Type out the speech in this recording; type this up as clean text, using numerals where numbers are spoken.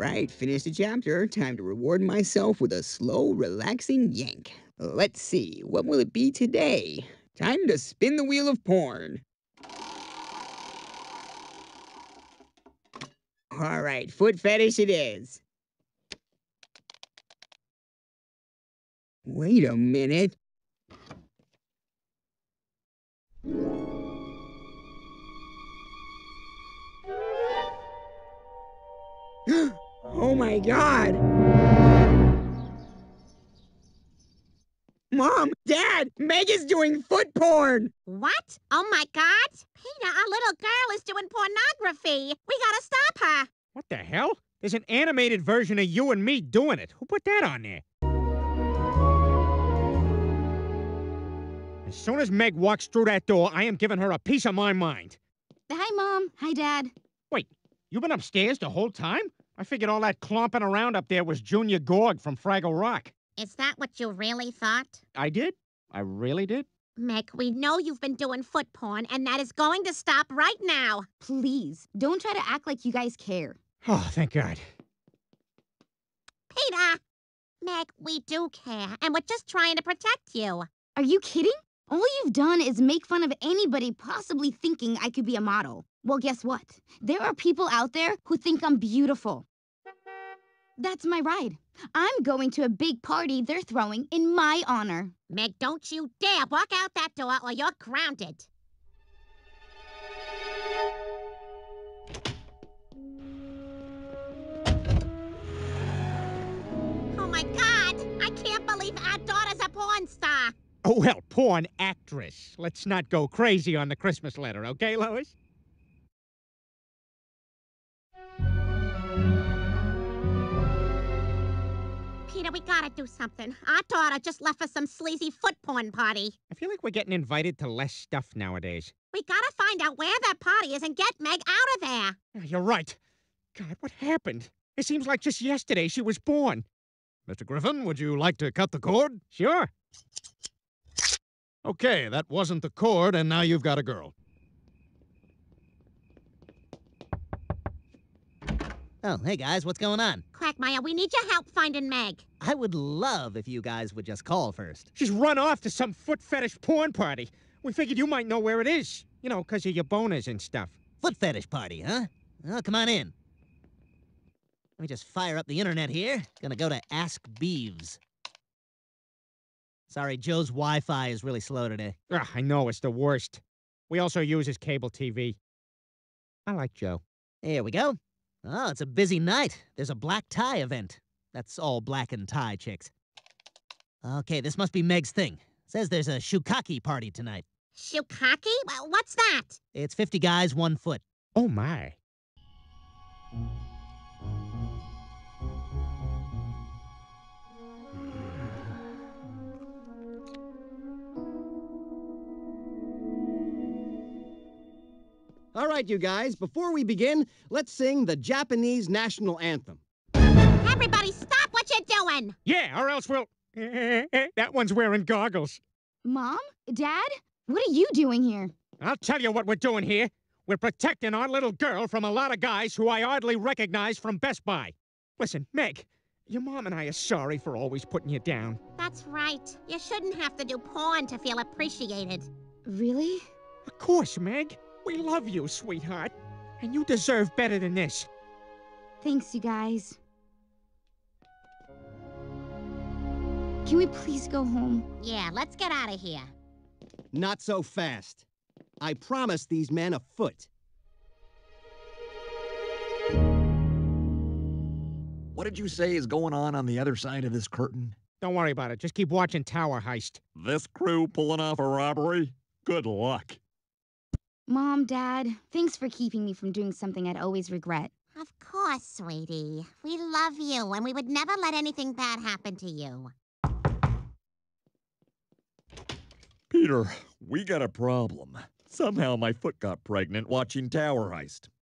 right, finish the chapter. Time to reward myself with a slow, relaxing yank. Let's see, what will it be today? Time to spin the wheel of porn. All right, foot fetish it is. Wait a minute. Oh my God! Mom, Dad, Meg is doing foot porn! What? Oh my God! Peter, our little girl is doing pornography. We gotta stop her. What the hell? There's an animated version of you and me doing it. Who put that on there? As soon as Meg walks through that door, I am giving her a piece of my mind. Hi, Mom. Hi, Dad. Wait, you been upstairs the whole time? I figured all that clomping around up there was Junior Gorg from Fraggle Rock. Is that what you really thought? I did? I really did? Meg, we know you've been doing foot porn, and that is going to stop right now. Please, don't try to act like you guys care. Oh, thank God. Peter! Meg, we do care, and we're just trying to protect you. Are you kidding? All you've done is make fun of anybody possibly thinking I could be a model. Well, guess what? There are people out there who think I'm beautiful. That's my ride. I'm going to a big party they're throwing in my honor. Meg, don't you dare walk out that door or you're grounded. Oh my God! I can't believe our daughter's a porn star. Oh, well, porn actress. Let's not go crazy on the Christmas letter, okay, Lois? Peter, we gotta do something. Our daughter just left for some sleazy foot porn party. I feel like we're getting invited to less stuff nowadays. We gotta find out where that party is and get Meg out of there. Yeah, you're right. God, what happened? It seems like just yesterday she was born. Mr. Griffin, would you like to cut the cord? Sure. Okay, that wasn't the cord, and now you've got a girl. Oh, hey guys, what's going on? Quagmire, we need your help finding Meg. I would love if you guys would just call first. She's run off to some foot fetish porn party. We figured you might know where it is. You know, 'cause of your boners and stuff. Foot fetish party, huh? Oh, come on in. Let me just fire up the internet here. Gonna go to Ask Beeves. Sorry, Joe's Wi-Fi is really slow today. I know, it's the worst. We also use his cable TV. I like Joe. Here we go. Oh, it's a busy night. There's a black tie event. That's all black and tie chicks. Okay, this must be Meg's thing. Says there's a Shukaki party tonight. Shukaki? Well, what's that? It's 50 guys, 1 foot. Oh, my. All right, you guys, before we begin, let's sing the Japanese national anthem. Everybody stop what you're doing! Yeah, or else we'll... That one's wearing goggles. Mom? Dad? What are you doing here? I'll tell you what we're doing here. We're protecting our little girl from a lot of guys who I hardly recognize from Best Buy. Listen, Meg, your mom and I are sorry for always putting you down. That's right. You shouldn't have to do porn to feel appreciated. Really? Of course, Meg. We love you, sweetheart. And you deserve better than this. Thanks, you guys. Can we please go home? Yeah, let's get out of here. Not so fast. I promised these men a foot. What did you say is going on the other side of this curtain? Don't worry about it. Just keep watching Tower Heist. This crew pulling off a robbery? Good luck. Mom, Dad, thanks for keeping me from doing something I'd always regret. Of course, sweetie. We love you, and we would never let anything bad happen to you. Peter, we got a problem. Somehow my foot got pregnant watching Tower Heist.